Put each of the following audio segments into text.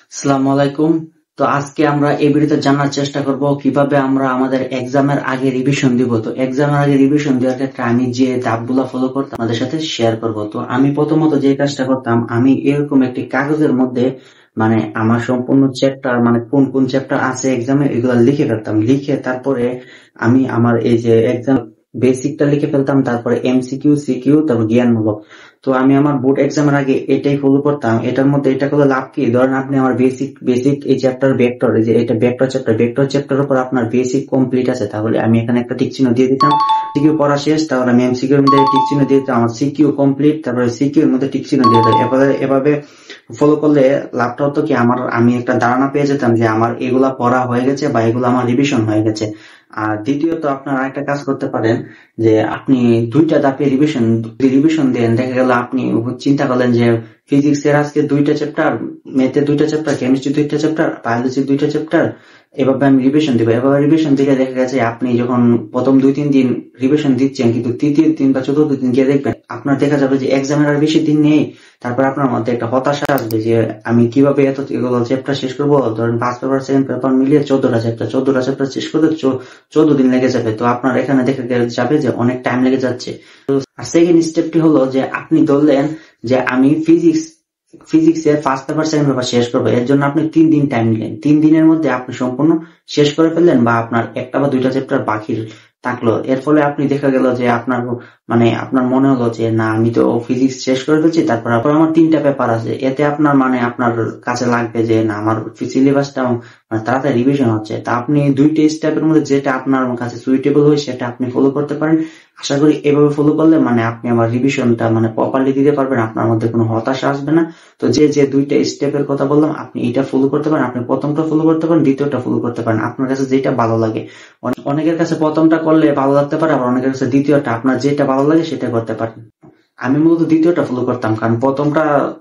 আসসালামু আলাইকুম। তো আজকে আমরা এই ভিডিওতে জানার চেষ্টা করব কিভাবে আমরা আমাদের এক্সামের আগে রিভিশন দিব। তো এক্সামের আগে রিভিশন দেওয়ার ক্ষেত্রে আমি যে ধাপগুলো ফলো করতাম আমাদের সাথে শেয়ার করব। তো আমি প্রথমত যে কাজটা করতাম, আমি এরকম একটি কাগজের মধ্যে আমার সম্পূর্ণ চ্যাপ্টার কোন কোন চ্যাপ্টার আছে এক্সামে এগুলো লিখে ফেলতাম। লিখে তারপরে আমি আমার এই যে এক্সাম বেসিকটা লিখে ফেলতাম, তারপরে এমসিকিউ, সিকিউ, তারপর জ্ঞানমূলক। তো আমি আমার বোর্ড এক্সামের আগে এটাই ফলো করতাম। এটার মধ্যে এটা করলে লাভ কি, ধরেন আপনি আমার বেসিক বেসিক এই চ্যাপ্টার ভেক্টর, এই যে এটা ভেক্টর চ্যাপ্টার উপর আপনার বেসিক কমপ্লিট আছে, তাহলে আমি এখানে একটা টিক চিহ্ন দিয়ে দিতাম। সিকিউ পড়া শেষ, তাহলে আমি এমসিকিউ এর মধ্যে টিক চিহ্ন দিয়ে দিতাম। আমার সিকিউ কমপ্লিট, তারপরে সিকিউ এর মধ্যে টিক চিহ্ন দিয়ে দিতাম। এভাবে ফলো করলে লাভটা হতো কি, আমি একটা ধারণা পেয়ে যেতাম যে আমার এগুলা পড়া হয়ে গেছে বা এগুলো আমার রিভিশন হয়ে গেছে। আর দ্বিতীয়ত আপনারা একটা কাজ করতে পারেন যে আপনি দুইটা ধাপে রিভিশন দেন। দেখা গেল আপনি চিন্তা করলেন যে ফিজিক্স এর আজকে দুইটা চ্যাপ্টার, ম্যাথের দুইটা চ্যাপ্টার, কেমিস্ট্রি দুইটা চ্যাপ্টার, বায়োলজি দুইটা চ্যাপ্টার, এভাবে আমি রিভিশন দিব। এভাবে রিভিশন দিলে দেখা গেছে আপনি যখন প্রথম 2-3 দিন রিভিশন দিচ্ছেন, কিন্তু তৃতীয় দিন বা চতুর্থ দিন গিয়ে দেখবেন আপনার দেখা যাবে যে এক্সামের আর বেশি দিন নেই। তারপর আপনার মধ্যে একটা হতাশা আসবে যে আমি কিভাবে এগুলো চ্যাপ্টার শেষ করবো। ধরেন 5 পেপার 7 পেপার মিলিয়ে 14টা চ্যাপ্টার শেষ করতে 14 দিন লেগে যাবে। তো আপনার এখানে দেখা যাবে যে অনেক টাইম লেগে যাচ্ছে। আর সেকেন্ড স্টেপটি হলো যে আপনি ধরলেন যে আমি ফিজিক্সের ফার্স্ট পেপার সেকেন্ড পেপার শেষ করবো। এর জন্য আপনি 3 দিন টাইম নিলেন। 3 দিনের মধ্যে আপনি সম্পূর্ণ শেষ করে ফেললেন, বা আপনার একটা বা দুইটা চ্যাপ্টার বাকি থাকলো। এর ফলে আপনি দেখা গেল যে আপনার মনে হলো যে না, আমি তো ফিজিক্স শেষ করে ফেলছি, তারপর আমার 3টা পেপার আছে। এতে আপনার কাছে লাগবে যে না, আমার সিলেবাসটা তাড়াতাড়ি রিভিশন হচ্ছে। তা আপনি 2টা স্টেপের মধ্যে যেটা আপনার কাছে সুইটেবল হয় সেটা আপনি ফলো করতে পারেন। আশা করি এভাবে ফলো করলে আপনি আমার রিভিশনটা প্রপারলি দিতে পারবেন, আপনার মধ্যে কোনো হতাশা আসবে না। তো যে 2টা স্টেপের কথা বললাম, আপনি এটা ফলো করতে পারেন। আপনি প্রথমটা ফলো করতে পারেন, দ্বিতীয়টা ফলো করতে পারেন, আপনার কাছে যেটা ভালো লাগে। অনেকের কাছে প্রথমটা করলে ভালো লাগতে পারে, আবার অনেকের কাছে দ্বিতীয়টা, আপনার যেটা ভালো লাগে সেটা করতে পারেন। আমি মূলত দ্বিতীয়টা ফলো করতাম, কারণ প্রথমটা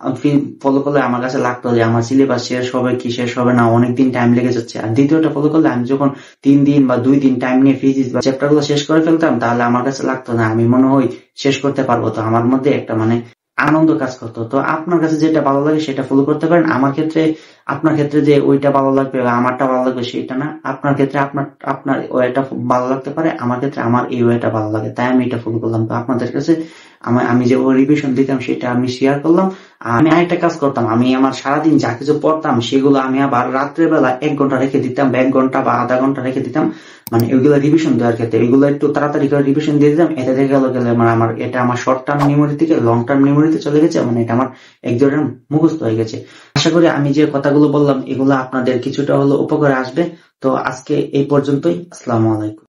ফলো করলে আমার কাছে লাগতো যে আমার সিলেবাস শেষ হবে কি শেষ হবে না, অনেকদিন টাইম লেগে যাচ্ছে। আর দ্বিতীয়টা ফলো করলে আমি যখন 3 দিন বা 2 দিন টাইম নিয়ে ফিজিক্স বা চ্যাপ্টার গুলো শেষ করে ফেলতাম, তাহলে আমার কাছে লাগতো না আমি মনে হয় শেষ করতে পারবো। তো আমার মধ্যে একটা আনন্দ কাজ করতো। তো আপনার কাছে যেটা ভালো লাগে সেটা ফলো করতে পারেন। আপনার ক্ষেত্রে যে ওইটা ভালো লাগবে বা আমারটা ভালো লাগবে সেটা না। আপনার ক্ষেত্রে আপনার ওইটা ভালো লাগতে পারে, আমার ক্ষেত্রে আমার এই ওইটা ভালো লাগে, তাই আমি এটা ফলো করলাম। তো আপনাদের কাছে আমি যে রিভিশন দিতাম সেটা আমি শেয়ার করলাম। আর আমি আরেকটা কাজ করতাম, আমি আমার সারাদিন যা কিছু পড়তাম সেগুলো আমি আবার রাত্রেবেলা 1 ঘন্টা রেখে দিতাম, বা 1 ঘন্টা বা আধা ঘন্টা রেখে দিতাম। এগুলো রিভিশন দেওয়ার ক্ষেত্রে এগুলো একটু তাড়াতাড়ি করে রিভিশন দিয়ে দিতাম। এতে দেখে গেলে আমার শর্ট টার্ম মেমোরি থেকে লং টার্ম মেমোরিতে চলে গেছে, এটা আমার এক ধরনের মুখস্থ হয়ে গেছে। আশা করি আমি যে কথাগুলো বললাম এগুলো আপনাদের কিছুটা হলো উপকারে আসবে। তো আজকে এই পর্যন্তই। আসসালামু আলাইকুম।